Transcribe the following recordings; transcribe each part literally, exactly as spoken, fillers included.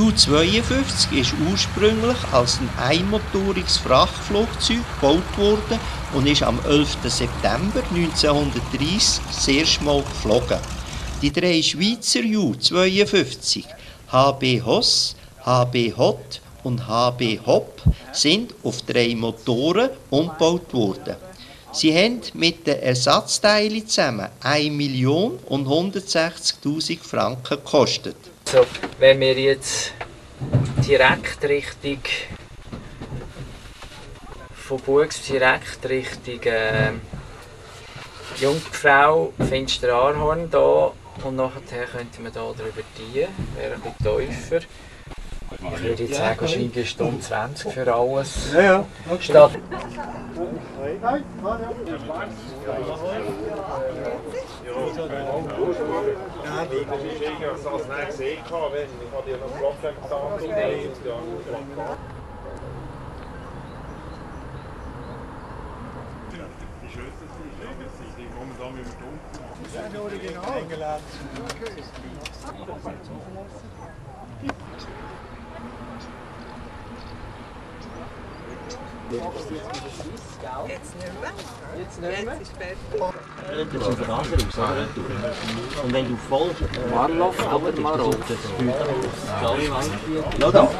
Ju zweiundfünfzig ist ursprünglich als ein einmotoriges Frachtflugzeug gebaut worden und ist am elften September neunzehnhundertdreißig das erste Mal geflogen. Die drei Schweizer Ju zweiundfünfzig, H B Hoss, H B Hott und H B Hopp, sind auf drei Motoren umgebaut worden. Sie haben mit den Ersatzteilen zusammen eine Million und hundertsechzigtausend Franken gekostet. Also, wenn wir jetzt direkt Richtung von Buchs direkt Richtung äh, Jungfrau, Finsterarhorn da und nachher könnten wir hier drüber dienen, wäre ein bisschen tiefer. Ich würde jetzt sagen, wahrscheinlich eine Stunde zwanzig für alles. Ja, ja. Statt Jetzt nicht mehr. Jetzt nicht mehr. Jetzt ist fertig. Das ist ein anderes, oder? Und wenn du voll Marlow oder Marot? Ja, da.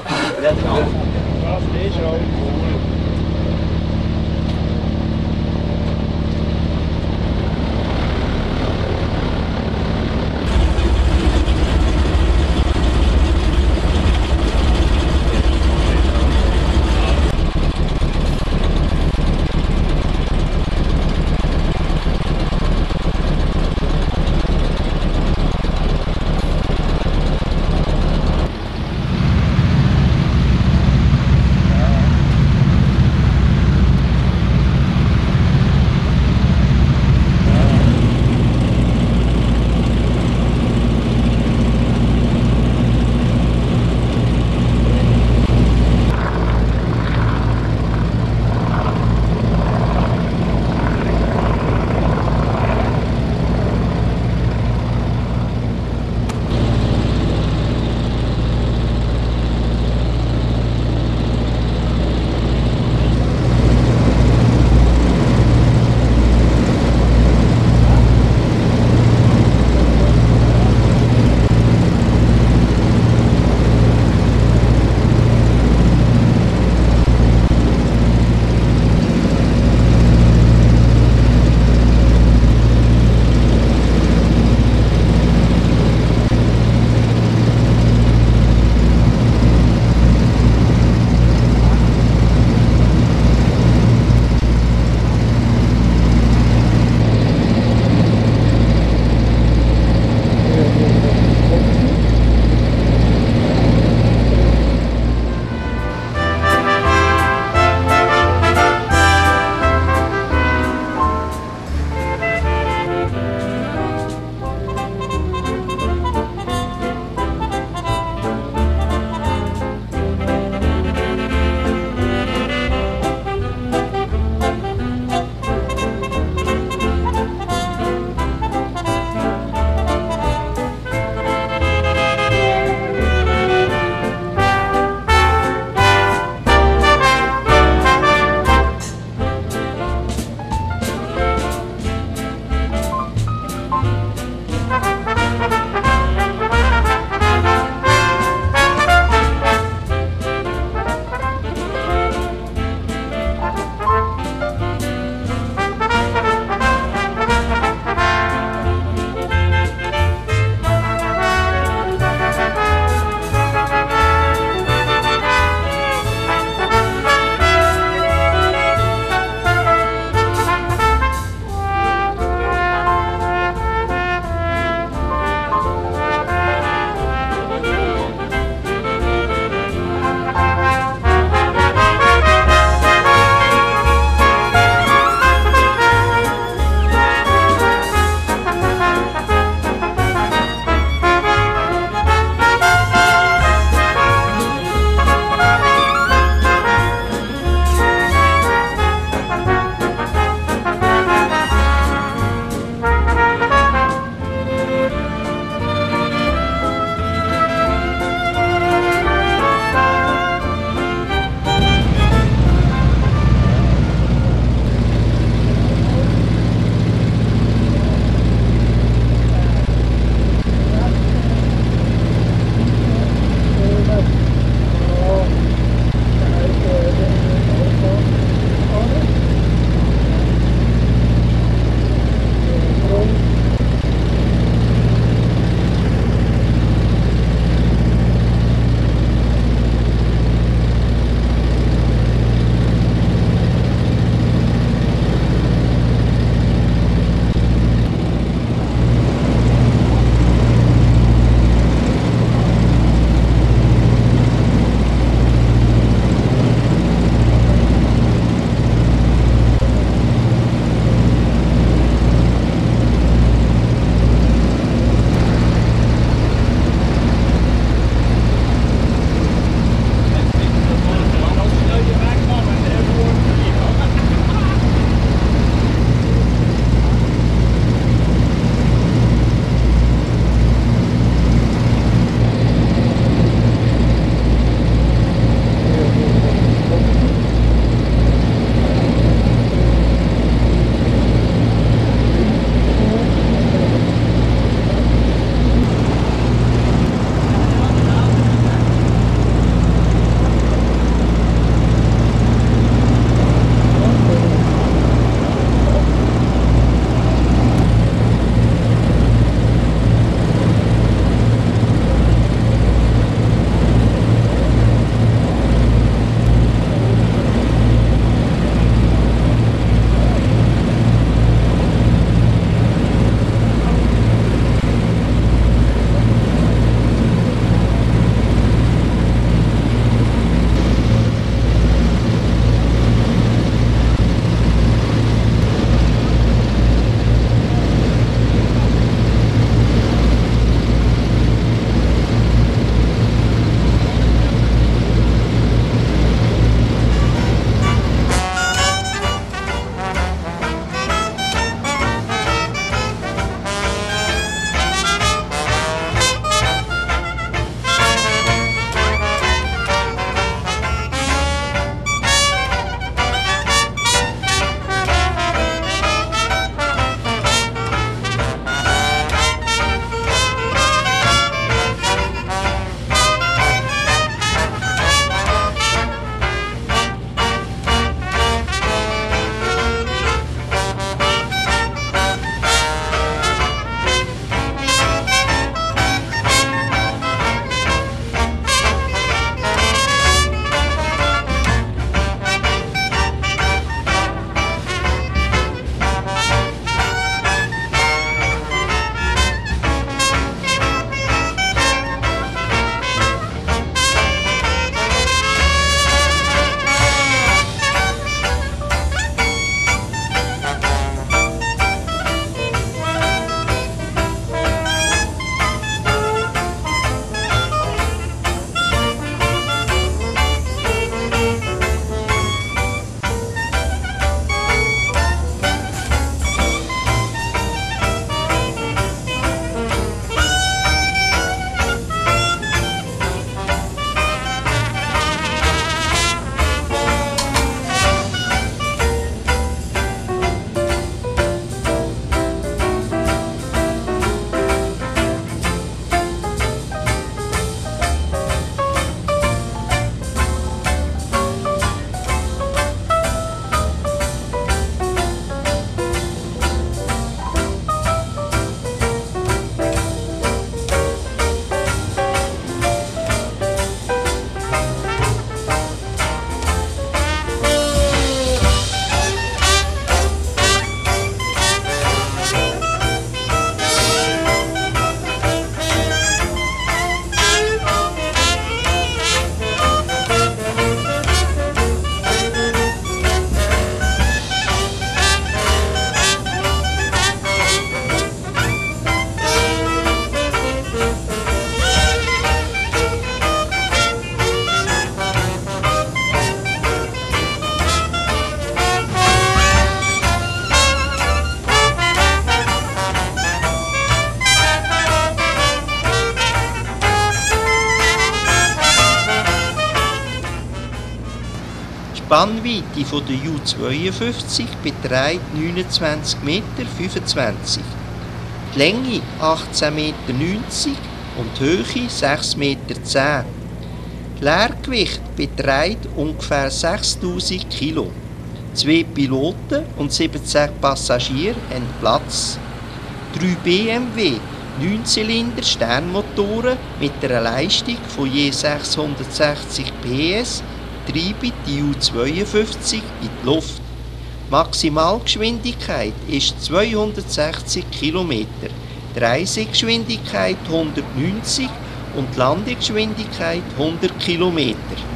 Spannweite von der Ju zweiundfünfzig beträgt neunundzwanzig Meter fünfundzwanzig. Die Länge achtzehn Meter neunzig und die Höhe sechs Meter zehn. Das Leergewicht beträgt ungefähr sechstausend Kilo. Zwei Piloten und siebzehn Passagiere haben Platz. Drei B M W neun-Zylinder Sternmotoren mit einer Leistung von je sechshundertsechzig P S treiben die Ju zweiundfünfzig in die Luft. Die Maximalgeschwindigkeit ist zweihundertsechzig Kilometer, die Reisegeschwindigkeit hundertneunzig und die Landegeschwindigkeit hundert Kilometer.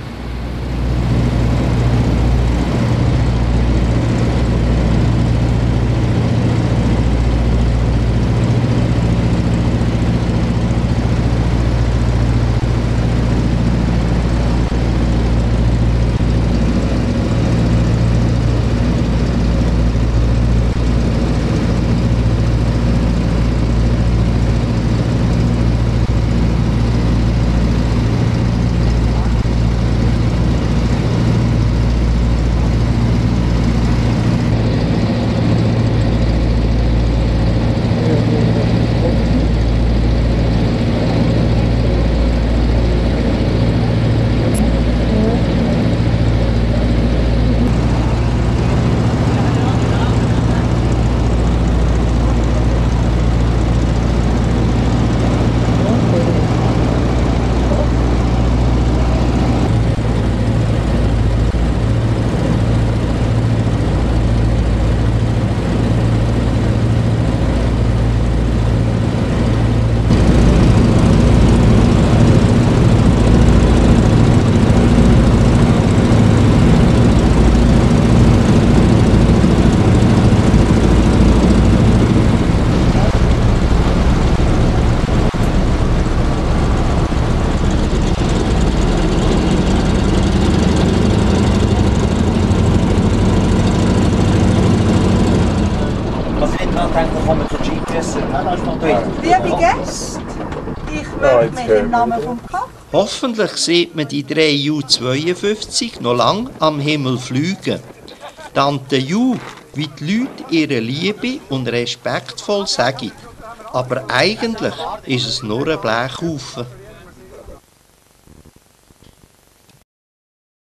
Liebe Gäste, ich möchte mich im Namen vom Kap. Hoffentlich sieht man die drei Ju zweiundfünfzig noch lang am Himmel fliegen. Tante Ju, wie die Leute ihre Liebe und respektvoll sagen. Aber eigentlich ist es nur ein Blechhaufen.